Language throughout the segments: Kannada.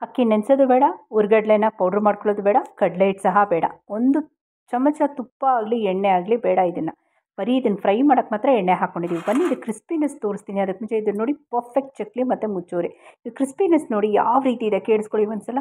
ಅಕ್ಕಿ ನೆನೆಸೋದು ಬೇಡ, ಹುರ್ಗಡ್ಲೆನ ಪೌಡ್ರ್ ಮಾಡ್ಕೊಳ್ಳೋದು ಬೇಡ, ಕಡಲೆ ಹಿಟ್ಟು ಸಹ ಬೇಡ. ಒಂದು ಚಮಚ ತುಪ್ಪ ಆಗಲಿ ಎಣ್ಣೆ ಆಗಲಿ ಬೇಡ. ಬರೀ ಇದನ್ನು ಫ್ರೈ ಮಾಡೋಕ್ಕೆ ಮಾತ್ರ ಎಣ್ಣೆ ಹಾಕ್ಕೊಂಡಿದ್ದೀವಿ. ಬನ್ನಿ ಇದು ಕ್ರಿಸ್ಪಿನೆಸ್ ತೋರಿಸ್ತೀನಿ. ಅದಕ್ಕೆ ಮುಂಚೆ ಇದನ್ನು ನೋಡಿ, ಪರ್ಫೆಕ್ಟ್ ಚಕ್ಲಿ ಮತ್ತು ಮುಚ್ಚೋರೆ. ಇದು ಕ್ರಿಸ್ಪಿನೆಸ್ ನೋಡಿ ಯಾವ ರೀತಿ ಇದೆ, ಕೇಳಿಸ್ಕೊಳ್ಳಿ ಒಂದ್ಸಲ.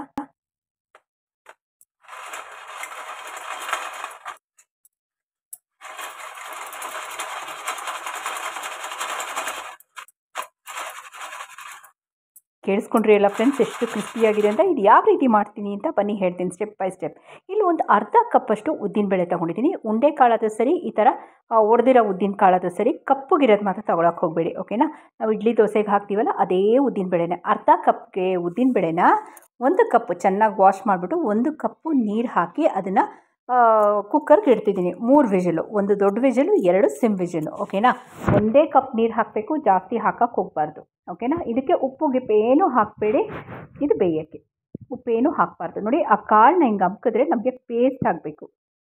ಕೇಳಿಸ್ಕೊಂಡ್ರಿ ಎಲ್ಲ ಫ್ರೆಂಡ್ಸ್, ಎಷ್ಟು ಕ್ರಿಸ್ಪಿಯಾಗಿದೆ ಅಂತ. ಇದು ಯಾವ ರೀತಿ ಮಾಡ್ತೀನಿ ಅಂತ ಬನ್ನಿ ಹೇಳ್ತೀನಿ ಸ್ಟೆಪ್ ಬೈ ಸ್ಟೆಪ್. ಇಲ್ಲಿ ಒಂದು ಅರ್ಧ ಕಪ್ಪಷ್ಟು ಉದ್ದಿನಬೇಳೆ ತೊಗೊಂಡಿದ್ದೀನಿ. ಉಂಡೆ ಕಾಳಾದರೂ ಸರಿ, ಈ ಥರ ಒಡೆದಿರೋ ಉದ್ದಿನ ಕಾಳಾದರೂ ಸರಿ, ಕಪ್ಪಗಿರೋದು ಮಾತ್ರ ತೊಗೊಳಕ್ಕೆ ಹೋಗಬೇಡಿ, ಓಕೆನಾ. ನಾವು ಇಡ್ಲಿ ದೋಸೆಗೆ ಹಾಕ್ತೀವಲ್ಲ ಅದೇ ಉದ್ದಿನಬೇಳೆನೇ. ಅರ್ಧ ಕಪ್ಗೆ ಉದ್ದಿನಬೇಳೆನ 1 ಕಪ್ ಚೆನ್ನಾಗಿ ವಾಶ್ ಮಾಡಿಬಿಟ್ಟು 1 ಕಪ್ಪು ನೀರು ಹಾಕಿ ಅದನ್ನು ಕುಕ್ಕರ್ಗೆ ಇಡ್ತಿದ್ದೀನಿ. 3 ವಿಷಲು, 1 ದೊಡ್ಡ ವಿಷಲು, 2 ಸಿಮ್ ವಿಷಲು, ಓಕೆನಾ. 1 ಕಪ್ ನೀರು ಹಾಕಬೇಕು, ಜಾಸ್ತಿ ಹಾಕಕ್ಕೆ ಹೋಗಬಾರ್ದು, ಓಕೆನಾ. ಇದಕ್ಕೆ ಉಪ್ಪು ಗಿಪ್ಪು ಏನೂ ಹಾಕಬೇಡಿ, ಇದು ಬೇಯೋಕ್ಕೆ ಉಪ್ಪೇನೂ ಹಾಕಬಾರ್ದು. ನೋಡಿ, ಆ ಕಾಳನ್ನ ಹಿಂಗೆ ಹಬ್ಕಿದ್ರೆ ನಮಗೆ ಪೇಸ್ಟ್ ಆಗಬೇಕು,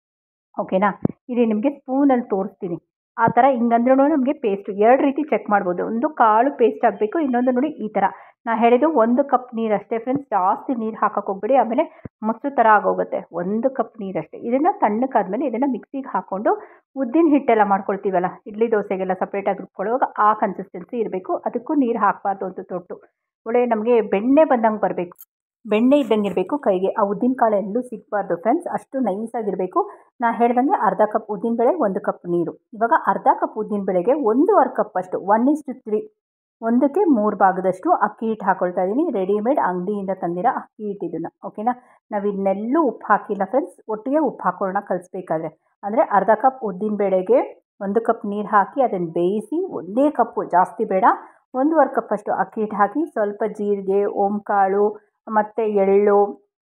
ಓಕೆನಾ. ಇದು ನಿಮಗೆ ಸ್ಪೂನಲ್ಲಿ ತೋರಿಸ್ತೀನಿ. ಆ ಥರ ಹಿಂಗಂದ್ರೂ ನಮಗೆ ಪೇಸ್ಟು 2 ರೀತಿ ಚೆಕ್ ಮಾಡ್ಬೋದು. ಒಂದು ಕಾಳು ಪೇಸ್ಟ್ ಆಗಬೇಕು, ಇನ್ನೊಂದು ನೋಡಿ ಈ ಥರ. ನಾನು ಹೇಳಿದ್ದು 1 ಕಪ್ ನೀರು ಅಷ್ಟೇ ಫ್ರೆಂಡ್ಸ್, ಜಾಸ್ತಿ ನೀರು ಹಾಕಕ್ಕೆ ಹೋಗಬೇಡಿ, ಆಮೇಲೆ ಮೊಸರು ಥರ ಆಗೋಗುತ್ತೆ. 1 ಕಪ್ ನೀರಷ್ಟೇ. ಇದನ್ನು ತಣ್ಣಕ್ಕಾದ್ಮೇಲೆ ಇದನ್ನು ಮಿಕ್ಸಿಗೆ ಹಾಕ್ಕೊಂಡು ಉದ್ದಿನ ಹಿಟ್ಟೆಲ್ಲ ಮಾಡ್ಕೊಳ್ತೀವಲ್ಲ, ಇಡ್ಲಿ ದೋಸೆಗೆಲ್ಲ ಸಪ್ರೇಟಾಗಿ ರುಬ್ಕೊಳ್ಳುವಾಗ ಆ ಕನ್ಸಿಸ್ಟೆನ್ಸಿ ಇರಬೇಕು. ಅದಕ್ಕೂ ನೀರು ಹಾಕಬಾರ್ದು ಅಂತ ತೊಟ್ಟು ಒಳ್ಳೆ ನಮಗೆ ಬೆಣ್ಣೆ ಬಂದಂಗೆ ಬರಬೇಕು, ಬೆಣ್ಣೆ ಇದ್ದಂಗೆ ಇರಬೇಕು ಕೈಗೆ. ಆ ಉದ್ದಿನ ಕಾಳು ಎಲ್ಲೂ ಸಿಗಬಾರ್ದು ಫ್ರೆಂಡ್ಸ್, ಅಷ್ಟು ನೈಸಾಗಿರಬೇಕು. ನಾನು ಹೇಳ್ದಂಗೆ ಅರ್ಧ ಕಪ್ ಉದ್ದಿನಬೇಳೆ, 1 ಕಪ್ ನೀರು. ಇವಾಗ ಅರ್ಧ ಕಪ್ ಉದ್ದಿನಬೇಳೆಗೆ 1.5 ಕಪ್ಪಷ್ಟು 1:3, 1ಕ್ಕೆ 3 ಭಾಗದಷ್ಟು ಅಕ್ಕಿ ಹಿಟ್ಟು ಹಾಕ್ಕೊಳ್ತಾ ಇದ್ದೀನಿ. ರೆಡಿಮೇಡ್ ಅಂಗಡಿಯಿಂದ ತಂದಿರೋ ಅಕ್ಕಿ ಹಿಟ್ಟು ಇದನ್ನು, ಓಕೆನಾ. ನಾವು ಇದನ್ನೆಲ್ಲೂ ಉಪ್ಪು ಹಾಕಿಲ್ಲ ಫ್ರೆಂಡ್ಸ್, ಒಟ್ಟಿಗೆ ಉಪ್ಪು ಹಾಕೊಳ್ಳೋಣ ಕಲಿಸ್ಬೇಕಾದ್ರೆ. ಅಂದರೆ ಅರ್ಧ ಕಪ್ ಉದ್ದಿನಬೇಳೆಗೆ 1 ಕಪ್ ನೀರು ಹಾಕಿ ಅದನ್ನು ಬೇಯಿಸಿ, 1 ಕಪ್ಪು, ಜಾಸ್ತಿ ಬೇಡ, 1.5 ಕಪ್ಪಷ್ಟು ಅಕ್ಕಿ ಹಿಟ್ಟು ಹಾಕಿ, ಸ್ವಲ್ಪ ಜೀರಿಗೆ, ಓಂಕಾಳು ಮತ್ತು ಎಳ್ಳು,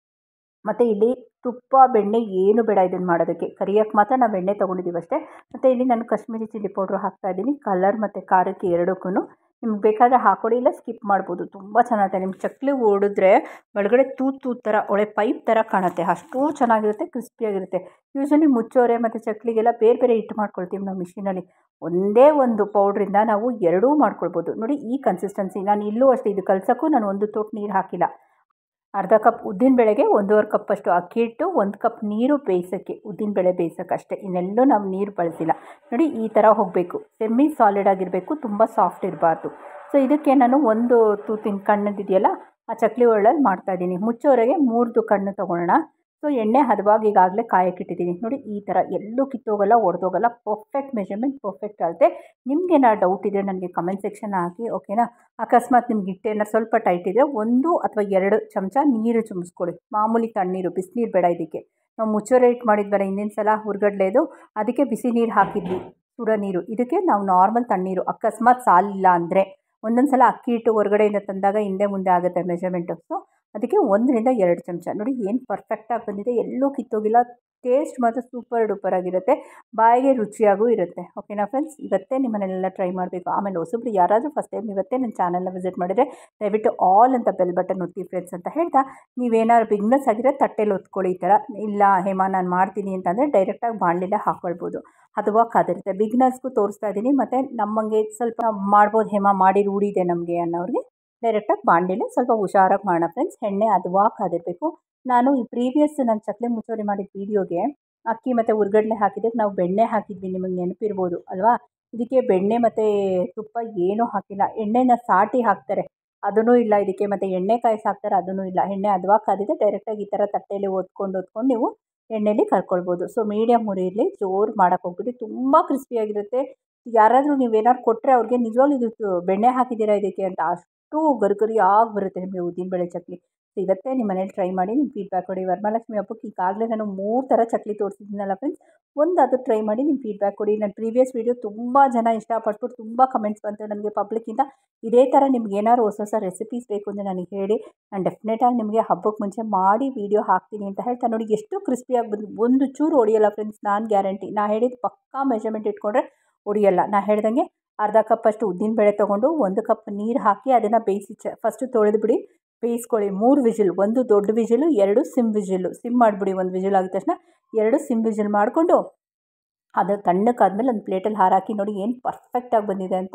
ಮತ್ತು ಇಲ್ಲಿ ತುಪ್ಪ ಬೆಣ್ಣೆ ಏನು ಬೇಡ ಇದನ್ನು ಮಾಡೋದಕ್ಕೆ. ಕರಿಯೋಕ್ಕೆ ಮಾತ್ರ ನಾವು ಎಣ್ಣೆ ತೊಗೊಂಡಿದ್ದೀವಿ ಅಷ್ಟೇ. ಮತ್ತು ಇಲ್ಲಿ ನಾನು ಕಾಶ್ಮೀರಿ ಚಿಲ್ಲಿ ಪೌಡ್ರ್ ಹಾಕ್ತಾಯಿದ್ದೀನಿ, ಕಲರ್ ಮತ್ತು ಖಾರಕ್ಕೆ ಎರಡಕ್ಕೂ. ನಿಮ್ಗೆ ಬೇಕಾದರೆ ಹಾಕ್ಕೊಳ್ಳಿ, ಇಲ್ಲ ಸ್ಕಿಪ್ ಮಾಡ್ಬೋದು. ತುಂಬ ಚೆನ್ನಾಗಿರುತ್ತೆ. ನಿಮ್ಗೆ ಚಕ್ಲಿ ಹೊಡೆದ್ರೆ ಒಳಗಡೆ ತೂತು ಥರ, ಒಳ್ಳೆ ಪೈಪ್ ಥರ ಕಾಣುತ್ತೆ, ಅಷ್ಟೂ ಚೆನ್ನಾಗಿರುತ್ತೆ, ಕ್ರಿಸ್ಪಿಯಾಗಿರುತ್ತೆ. ಯೂಶ್ವಲಿ ಮುಚ್ಚೋರೆ ಮತ್ತು ಚಕ್ಲಿಗೆಲ್ಲ ಬೇರೆ ಬೇರೆ ಹಿಟ್ಟು ಮಾಡ್ಕೊಳ್ತೀವಿ ನಾವು ಮಿಷಿನಲ್ಲಿ. ಒಂದೇ ಒಂದು ಪೌಡ್ರಿಂದ ನಾವು ಎರಡೂ ಮಾಡ್ಕೊಳ್ಬೋದು. ನೋಡಿ ಈ ಕನ್ಸಿಸ್ಟೆನ್ಸಿ. ನಾನು ಇಲ್ಲೂ ಅಷ್ಟೇ, ಇದು ಕಲ್ಸೋಕ್ಕೂ ನಾನು 1 ತೊಟ್ಟು ನೀರು ಹಾಕಿಲ್ಲ. ಅರ್ಧ ಕಪ್ ಉದ್ದಿನಬೇಳೆಗೆ 1.5 ಕಪ್ಪಷ್ಟು ಅಕ್ಕಿ ಹಿಟ್ಟು, 1 ಕಪ್ ನೀರು ಬೇಯಿಸೋಕ್ಕೆ, ಉದ್ದಿನಬೇಳೆ ಬೇಯಿಸೋಕ್ಕೆ ಅಷ್ಟೇ. ಇನ್ನೆಲ್ಲೂ ನಾವು ನೀರು ಬಳಸಿಲ್ಲ. ನೋಡಿ ಈ ಥರ ಹೋಗಬೇಕು, ಸೆಮಿ ಸಾಲಿಡ್ ಆಗಿರಬೇಕು, ತುಂಬ ಸಾಫ್ಟ್ ಇರಬಾರ್ದು. ಸೊ ಇದಕ್ಕೆ ನಾನು 1 ತೂತಿನ ಕಣ್ಣದಿದೆಯಲ್ಲ, ಆ ಚಕ್ಲಿ ಒಳ್ಳಲ್ಲಿ ಮಾಡ್ತಾಯಿದ್ದೀನಿ. ಮುಚ್ಚೋರೆಗೆ 3 ಕಣ್ಣು ತೊಗೊಳ್ಳೋಣ. ಸೊ ಎಣ್ಣೆ ಹದವಾಗಿ ಈಗಾಗಲೇ ಕಾಯಕ್ಕಿಟ್ಟಿದ್ದೀನಿ. ನೋಡಿ ಈ ಥರ ಎಲ್ಲೂ ಕಿತ್ತೋಗಲ್ಲ, ಒಡೆದೋಗಲ್ಲ, ಪರ್ಫೆಕ್ಟ್ ಮೆಷರ್ಮೆಂಟ್, ಪರ್ಫೆಕ್ಟ್ ಅಳತೆ. ನಿಮಗೇನಾದ್ರು ಡೌಟ್ ಇದ್ದರೆ ನನಗೆ ಕಮೆಂಟ್ ಸೆಕ್ಷನ್ ಹಾಕಿ, ಓಕೆನಾ. ಅಕಸ್ಮಾತ್ ನಿಮ್ಗೆ ಹಿಟ್ಟೇನಾರು ಸ್ವಲ್ಪ ಟೈಟ್ ಇದ್ದರೆ 1 ಅಥವಾ 2 ಚಮಚ ನೀರು ಚುಮ್ಸ್ಕೊಳ್ಳಿ, ಮಾಮೂಲಿ ತಣ್ಣೀರು, ಬಿಸಿನೀರು ಬೇಡ ಇದಕ್ಕೆ. ನಾವು ಮುಚ್ಚೋರೆ ಹಿಟ್ಟು ಮಾಡಿದ್ವಲ್ಲ ಹಿಂದಿನ ಸಲ ಹುರ್ಗಡ್ಲೆದು, ಅದಕ್ಕೆ ಬಿಸಿ ನೀರು ಹಾಕಿದ್ವಿ, ಸುಡೋ ನೀರು. ಇದಕ್ಕೆ ನಾವು ನಾರ್ಮಲ್ ತಣ್ಣೀರು, ಅಕಸ್ಮಾತ್ ಸಾಲಿಲ್ಲ ಅಂದರೆ. ಒಂದೊಂದು ಸಲ ಅಕ್ಕಿ ಹಿಟ್ಟು ಹೊರಗಡೆಯಿಂದ ತಂದಾಗ ಹಿಂದೆ ಮುಂದೆ ಆಗುತ್ತೆ ಮೆಷರ್ಮೆಂಟು. ಸೊ ಅದಕ್ಕೆ 1 ರಿಂದ 2 ಚಮಚ. ನೋಡಿ ಏನು ಪರ್ಫೆಕ್ಟಾಗಿ ಬಂದಿದೆ, ಎಲ್ಲೂ ಕಿತ್ತೋಗಿಲ್ಲ. ಟೇಸ್ಟ್ ಮಾತ್ರ ಸೂಪರ್ ಡೂಪರ್ ಆಗಿರುತ್ತೆ, ಬಾಯಿಗೆ ರುಚಿಯಾಗೂ ಇರುತ್ತೆ, ಓಕೆನಾ ಫ್ರೆಂಡ್ಸ್. ಇವತ್ತೇ ನಿಮ್ಮನ್ನೆಲ್ಲ ಟ್ರೈ ಮಾಡಬೇಕು. ಆಮೇಲೆ ಹೊಸಬ್ರು ಯಾರಾದರೂ ಫಸ್ಟ್ ಟೈಮ್ ಇವತ್ತೇ ನನ್ನ ಚಾನಲ್ನ ವಿಸಿಟ್ ಮಾಡಿದರೆ ದಯವಿಟ್ಟು ಆಲ್ ಅಂತ ಬೆಲ್ ಬಟನ್ ಒತ್ತಿ ಫ್ರೆಂಡ್ಸ್ ಅಂತ ಹೇಳ್ತಾ, ನೀವೇನಾದ್ರು ಬಿಗ್ನೆಸ್ ಆಗಿರೋ ತಟ್ಟೆಲಿ ಒತ್ಕೊಳ್ಳಿ ಈ ಥರ. ಇಲ್ಲ ಹೇಮಾ ನಾನು ಮಾಡ್ತೀನಿ ಅಂತಂದರೆ ಡೈರೆಕ್ಟಾಗಿ ಬಾಣಲಿಲೇ ಹಾಕ್ಕೊಳ್ಬೋದು, ಹದವಾಗಿರುತ್ತೆ. ಬಿಗ್ನರ್ಸ್ಗೂ ತೋರಿಸ್ತಾ ಇದ್ದೀನಿ, ಮತ್ತು ನಮ್ಮಂಗೆ ಸ್ವಲ್ಪ ಮಾಡ್ಬೋದು ಹೇಮಾ, ಮಾಡಿ ರೂಢಿ ಇದೆ ನಮಗೆ ಅನ್ನೋರಿಗೆ ಡೈರೆಕ್ಟಾಗಿ ಬಾಣಲಿಲೇ ಸ್ವಲ್ಪ ಹುಷಾರಾಗಿ ಮಾಡೋಣ ಫ್ರೆಂಡ್ಸ್. ಎಣ್ಣೆ ಹದವಾಗಿ ಕಾದಿರಬೇಕು. ನಾನು ಈ ಪ್ರೀವಿಯಸ್ ನಾನು ಚಕ್ಲಿ ಮುಚ್ಚೋರಿ ಮಾಡಿದ ವೀಡಿಯೋಗೆ ಅಕ್ಕಿ ಮತ್ತು ಹುರ್ಗಡ್ಲೆ ಹಾಕಿದ್ದಕ್ಕೆ ನಾವು ಬೆಣ್ಣೆ ಹಾಕಿದ್ವಿ, ನಿಮಗೆ ನೆನಪಿರ್ಬೋದು ಅಲ್ವಾ. ಇದಕ್ಕೆ ಬೆಣ್ಣೆ ಮತ್ತು ತುಪ್ಪ ಏನೂ ಹಾಕಿಲ್ಲ, ಎಣ್ಣೆನ ಸಾಟಿ ಹಾಕ್ತಾರೆ, ಅದೂ ಇಲ್ಲ ಇದಕ್ಕೆ. ಮತ್ತು ಎಣ್ಣೆ ಕಾಯಿಸಿ ಹಾಕ್ತಾರೆ, ಅದೂ ಇಲ್ಲ. ಎಣ್ಣೆ ಹದವಾಗಿ ಕಾದಿದೆ, ಡೈರೆಕ್ಟಾಗಿ ಈ ಥರ ತಟ್ಟೆಯಲ್ಲಿ ಒತ್ಕೊಂಡು ನೀವು ಎಣ್ಣೆಯಲ್ಲಿ ಕರ್ಕೊಳ್ಬೋದು. ಸೊ ಮೀಡಿಯಮ್ ಉರಿಯಲ್ಲಿ ಜೋರು ಮಾಡೋಕ್ಕೆ ಹೋಗ್ಬಿಟ್ಟು, ತುಂಬ ಕ್ರಿಸ್ಪಿಯಾಗಿರುತ್ತೆ. ಯಾರಾದರೂ ನೀವೇನಾದ್ರು ಕೊಟ್ಟರೆ ಅವ್ರಿಗೆ ನಿಜವಾಗ್ಲೂ ಇದು ಬೆಣ್ಣೆ ಹಾಕಿದ್ದೀರಾ ಇದಕ್ಕೆ ಅಂತ ಅಷ್ಟು ಗರಿಗರಿಯಾಗಿ ಬರುತ್ತೆ ನಿಮಗೆ ಉದ್ದಿನಬೇಳೆ ಚಕ್ಲಿ. ಸೊ ಇವತ್ತೇ ನಿಮ್ಮ ಮನೇಲಿ ಟ್ರೈ ಮಾಡಿ ನಿಮ್ಮ ಫೀಡ್ಬ್ಯಾಕ್ ಕೊಡಿ. ವರಮಹಾಲಕ್ಷ್ಮಿ ಹಬ್ಬಕ್ಕೆ ಈಗಾಗಲೇ ನಾನು 3 ಥರ ಚಕ್ಲಿ ತೋರಿಸಿದ್ದೀನಲ್ಲ ಫ್ರೆಂಡ್ಸ್, ಅದು ಟ್ರೈ ಮಾಡಿ ನಿಮ್ಮ ಫೀಡ್ಬ್ಯಾಕ್ ಕೊಡಿ. ನನ್ನ ಪ್ರೀವಿಯಸ್ ವೀಡಿಯೋ ತುಂಬ ಜನ ಇಷ್ಟಪಟ್ಬಿಟ್ಟು ತುಂಬ ಕಮೆಂಟ್ಸ್ ಬಂತು ನನಗೆ ಪಬ್ಲಿಕ್ಕಿಂದ. ಇದೇ ಥರ ನಿಮ್ಗೆ ಏನಾದ್ರು ಹೊಸ ಹೊಸ ರೆಸಿಪೀಸ್ ಬೇಕು ಅಂದರೆ ನನಗೆ ಹೇಳಿ, ನಾನು ಡೆಫಿನೆಟಾಗಿ ನಿಮಗೆ ಹಬ್ಬಕ್ಕೆ ಮುಂಚೆ ಮಾಡಿ ವೀಡಿಯೋ ಹಾಕ್ತೀನಿ ಅಂತ ಹೇಳ್ತಾ. ನೋಡಿ ಎಷ್ಟು ಕ್ರಿಸ್ಪಿಯಾಗಿ ಬಂದು, ಒಂದು ಚೂರು ಹೊಡಿಯಲ್ಲ ಫ್ರೆಂಡ್ಸ್, ನಾನು ಗ್ಯಾರಂಟಿ. ನಾನು ಹೇಳಿದ್ದು ಪಕ್ಕಾ ಮೆಜರ್ಮೆಂಟ್ ಇಟ್ಕೊಂಡ್ರೆ ಹೊಡಿಯಲ್ಲ. ನಾನು ಹೇಳ್ದಂಗೆ ಅರ್ಧ ಕಪ್ಪಷ್ಟು ಉದ್ದಿನಬೇಳೆ ತೊಗೊಂಡು 1 ಕಪ್ ನೀರು ಹಾಕಿ ಅದನ್ನು ಬೇಯಿಸಿ ಫಸ್ಟು ತೊಳೆದುಬಿಡಿ, ಬೇಯಿಸ್ಕೊಳ್ಳಿ. 3 ವಿಜಿಲ್, 1 ದೊಡ್ಡ ವಿಜಿಲು, 2 ಸಿಮ್ ವಿಜಿಲು. ಸಿಮ್ ಮಾಡಿಬಿಡಿ, 1 ವಿಜಿಲ್ ಆಗಿದ ತಕ್ಷಣ 2 ಸಿಮ್ ವಿಜಿಲ್ ಮಾಡಿಕೊಂಡು ಅದು ತಣ್ಣಕ್ಕಾದ್ಮೇಲೆ ಒಂದು ಪ್ಲೇಟಲ್ಲಿ ಹಾರಾಕಿ. ನೋಡಿ ಏನು ಪರ್ಫೆಕ್ಟಾಗಿ ಬಂದಿದೆ ಅಂತ.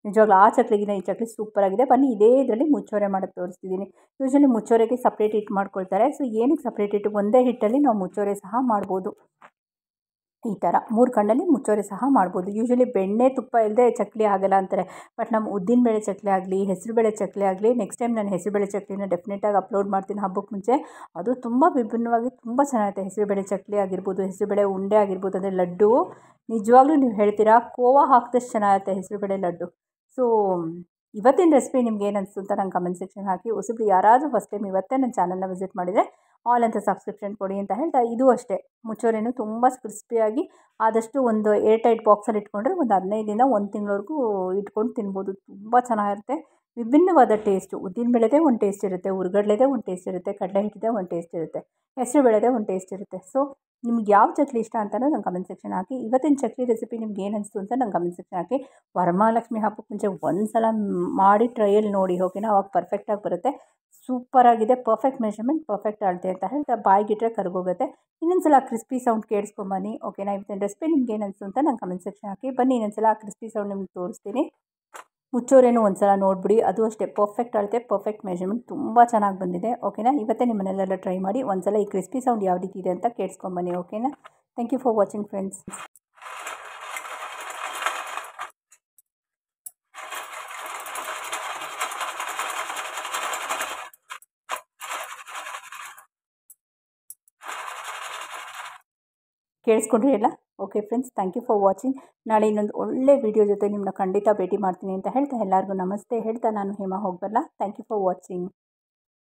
ನಿಜವಾಗ್ಲೂ ಆ ಚಕ್ಲಿಗಿಂತ ಈ ಚಕ್ಲಿ ಸೂಪರಾಗಿದೆ. ಬನ್ನಿ ಇದೇ ಇದರಲ್ಲಿ ಮುಚ್ಚೋರೆ ಮಾಡೋದು ತೋರಿಸ್ತಿದ್ದೀನಿ. ಯೂಶ್ವಲಿ ಮುಚ್ಚೋರೆಗೆ ಸಪ್ರೇಟ್ ಹಿಟ್ಟು ಮಾಡ್ಕೊಳ್ತಾರೆ. ಸೊ ಏನಕ್ಕೆ ಸಪ್ರೇಟ್ ಹಿಟ್ಟು, ಒಂದೇ ಹಿಟ್ಟಲ್ಲಿ ನಾವು ಮುಚ್ಚೋರೆ ಸಹ ಮಾಡ್ಬೋದು. ಈ ಥರ 3 ಕಣ್ಣಲ್ಲಿ ಮುಚ್ಚೋರೆ ಸಹ ಮಾಡ್ಬೋದು. ಯೂಶ್ವಲಿ ಬೆಣ್ಣೆ ತುಪ್ಪ ಇಲ್ಲದೆ ಚಕ್ಲಿ ಆಗಲ್ಲ ಅಂತಾರೆ. ಬಟ್ ನಮ್ಮ ಉದ್ದಿನಬೇಳೆ ಚಕ್ಲಿ ಆಗಲಿ, ಹೆಸರುಬೇಳೆ ಚಕ್ಲಿ ಆಗಲಿ, ನೆಕ್ಸ್ಟ್ ಟೈಮ್ ನಾನು ಹೆಸರುಬೇಳೆ ಚಕ್ಲಿನ ಡೆಫಿನೆಟಾಗಿ ಅಪ್ಲೋಡ್ ಮಾಡ್ತೀನಿ ಹಬ್ಬಕ್ಕೆ ಮುಂಚೆ. ಅದು ತುಂಬ ವಿಭಿನ್ನವಾಗಿ ತುಂಬ ಚೆನ್ನಾಗಿರುತ್ತೆ. ಹೆಸರುಬೇಳೆ ಚಕ್ಲಿ ಆಗಿರ್ಬೋದು, ಹೆಸರುಬೇಳೆ ಉಂಡೆ ಆಗಿರ್ಬೋದು, ಅಂದರೆ ಲಡ್ಡು ನಿಜವಾಗ್ಲೂ ನೀವು ಹೇಳ್ತೀರಾ ಕೋವಾ ಹಾಕಿದಷ್ಟು ಚೆನ್ನಾಗಿರುತ್ತೆ ಹೆಸರುಬೇಳೆ ಲಡ್ಡು. ಸೊ ಇವತ್ತಿನ ರೆಸಿಪಿ ನಿಮ್ಗೆ ಏನು ಅನಿಸ್ತು ಅಂತ ನಂಗೆ ಕಮೆಂಟ್ ಸೆಕ್ಷನ್ ಹಾಕಿ. ಹೊಸಬ್ರು ಯಾರಾದರೂ ಫಸ್ಟ್ ಟೈಮ್ ಇವತ್ತೇ ನನ್ನ ಚಾನಲ್ನ ವಿಸಿಟ್ ಮಾಡಿದರೆ ಆಲ್ ಅಂತ ಸಬ್ಸ್ಕ್ರಿಪ್ಷನ್ ಕೊಡಿ ಅಂತ ಹೇಳ್ತಾ, ಇದು ಅಷ್ಟೇ ಮುಚ್ಚೋರೆನೂ ತುಂಬ ಕ್ರಿಸ್ಪಿಯಾಗಿ ಆದಷ್ಟು ಒಂದು ಏರ್ ಟೈಟ್ ಬಾಕ್ಸಲ್ಲಿ ಇಟ್ಕೊಂಡ್ರೆ ಒಂದು 15ರಿಂದ 1 ತಿಂಗಳವರೆಗೂ ಇಟ್ಕೊಂಡು ತಿನ್ಬೋದು. ತುಂಬ ಚೆನ್ನಾಗಿರುತ್ತೆ. ವಿಭಿನ್ನವಾದ ಟೇಸ್ಟು. ಉದ್ದಿನಬೇಳೆದೇ ಒಂದು ಟೇಸ್ಟ್ ಇರುತ್ತೆ, ಹುರ್ಗಡ್ಲೆದೇ ಒಂದು ಟೇಸ್ಟ್ ಇರುತ್ತೆ, ಕಡಲೆ ಹಿಟ್ಟಿದೆ ಒಂದು ಟೇಸ್ಟ್ ಇರುತ್ತೆ, ಹೆಸರು ಬೇಳೆದೇ ಒಂದು ಟೇಸ್ಟ್ ಇರುತ್ತೆ. ಸೊ ನಿಮ್ಗೆ ಯಾವ ಚಕ್ಲಿ ಇಷ್ಟ ಅಂತಲೂ ನಂಗೆ ಕಮೆಂಟ್ ಸೆಕ್ಷನ್ ಹಾಕಿ. ಇವತ್ತಿನ ಚಕ್ಲಿ ರೆಸಿಪಿ ನಿಮ್ಗೆ ಏನು ಅನಿಸ್ತು ಅಂತ ನಂಗೆ ಕಮೆಂಟ್ ಸೆಕ್ಷನ್ ಹಾಕಿ. ವರಮಹಾಲಕ್ಷ್ಮಿ ಹಬ್ಬಕ್ಕೆ ಮುಂಚೆ ಒಂದು ಸಲ ಮಾಡಿ ಟ್ರಯಲ್ ನೋಡಿ, ಓಕೆನಾ? ಅವಾಗ ಪರ್ಫೆಕ್ಟಾಗಿ ಬರುತ್ತೆ. ಸೂಪರಾಗಿದೆ. ಪರ್ಫೆಕ್ಟ್ ಮೆಷರ್ಮೆಂಟ್, ಪರ್ಫೆಕ್ಟ್ ಅಳತೆ ಅಂತ ಹೇಳ್ತಾ ಬಾಯಿಗಿಟ್ರೆ ಕರಗೋಗುತ್ತೆ. ಇನ್ನೊಂದು ಸಲ ಕ್ರಿಸ್ಪಿ ಸೌಂಡ್ ಕೇಳಿಸ್ಕೊಂಬನ್ನಿ, ಓಕೆನಾ? ಇವತ್ತಿನ ರೆಸಿಪಿ ನಿಮ್ಗೆ ಏನು ಅನಿಸ್ತು ಅಂತ ನಂಗೆ ಕಮೆಂಟ್ ಸೆಕ್ಷನ್ ಹಾಕಿ. ಬನ್ನಿ ಇನ್ನೊಂದು ಸಲ ಕ್ರಿಸ್ಪಿ ಸೌಂಡ್ ನಿಮ್ಗೆ ತೋರಿಸ್ತೀನಿ. ಮುಚ್ಚೋರೇನು ಒಂದು ಸಲ ನೋಡಿಬಿಡಿ. ಅದು ಅಷ್ಟೇ ಪರ್ಫೆಕ್ಟ್ ಅಳತೆ, ಪರ್ಫೆಕ್ಟ್ ಮೆಷರ್ಮೆಂಟ್, ತುಂಬ ಚೆನ್ನಾಗಿ ಬಂದಿದೆ, ಓಕೆನಾ? ಇವತ್ತೇ ನಿಮ್ಮನ್ನೆಲ್ಲ ಟ್ರೈ ಮಾಡಿ ಒಂದು ಸಲ ಈ ಕ್ರಿಸ್ಪಿ ಸೌಂಡ್ ಯಾವ ರೀತಿ ಇದೆ ಅಂತ ಕೇಳಿಸ್ಕೊಂಬನ್ನಿ, ಓಕೆನಾ? Thank you for watching friends. ಕೇಳಿಸ್ಕೊಂಡ್ರಿ ಎಲ್ಲ? Okay friends, thank you for watching. ನಾಳೆ ಇನ್ನೊಂದು ಒಳ್ಳೆ ವಿಡಿಯೋ ಜೊತೆ ನಿಮ್ಮನ್ನ ಖಂಡಿತ ಭೇಟಿ ಮಾಡ್ತೀನಿ ಅಂತ ಹೇಳ್ತಾ ಎಲ್ಲರಿಗೂ ನಮಸ್ತೆ ಹೇಳ್ತಾ ನಾನು ಹೇಮಾ ಹೋಗಬಲ್ಲ. Thank you for watching.